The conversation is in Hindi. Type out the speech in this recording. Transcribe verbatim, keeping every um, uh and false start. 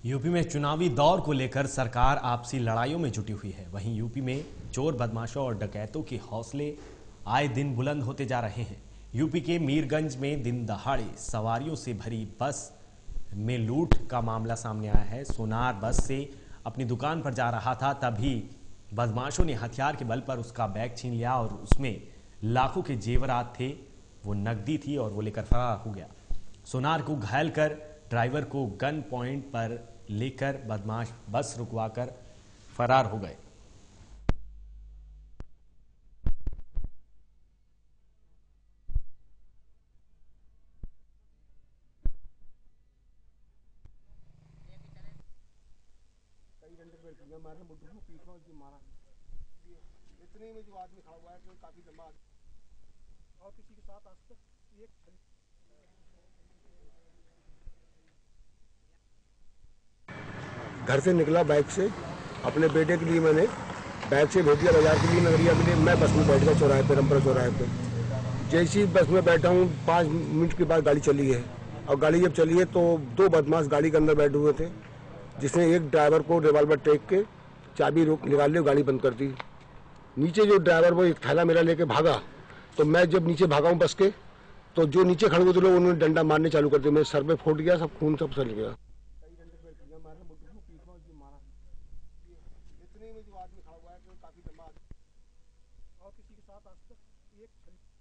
यूपी में चुनावी दौर को लेकर सरकार आपसी लड़ाइयों में जुटी हुई है। वहीं यूपी में चोर बदमाशों और डकैतों के हौसले आए दिन बुलंद होते जा रहे हैं। यूपी के मीरगंज में दिन दहाड़े सवारियों से भरी बस में लूट का मामला सामने आया है। सोनार बस से अपनी दुकान पर जा रहा था, तभी बदमाशों ने हथियार के बल पर उसका बैग छीन लिया और उसमें लाखों के जेवरात थे, वो नकदी थी और वो लेकर फरार हो गया। सोनार को घायल कर ड्राइवर को गन पॉइंट पर लेकर बदमाश बस रुकवाकर फरार हो गए। कई घंटे पेड़ मारे मुद्दों को पीछे उसकी मारा इतने में जो आदमी खड़ा हुआ है कोई काफी लंबा और किसी के साथ आज तक एक घर से निकला बाइक से अपने बेटे के लिए मैंने बाइक से भेज दिया बाजार के लिए नगरिया के लिए। मैं बस में बैठ गया चौराहे पे, रामपुरा चौराहे पे। जैसे ही बस में बैठा हूँ पाँच मिनट के बाद गाड़ी चली है और गाड़ी जब चली है तो दो बदमाश गाड़ी के अंदर बैठे हुए थे, जिसने एक ड्राइवर को रिवाल्वर टेक के चाबी रोक निकाल ली, गाड़ी बंद कर दी। नीचे जो ड्राइवर वो एक थैला मेरा लेके भागा, तो मैं जब नीचे भागा हूँ बस के, तो जो नीचे खड़े हुए थे लोग उन्होंने डंडा मारने चालू कर दिया। मेरे सर पे फूट गया, सब खून सब चल गया। इतने में जो आदमी खड़ा हुआ है कोई काफी लंबा और किसी के साथ आज तक एक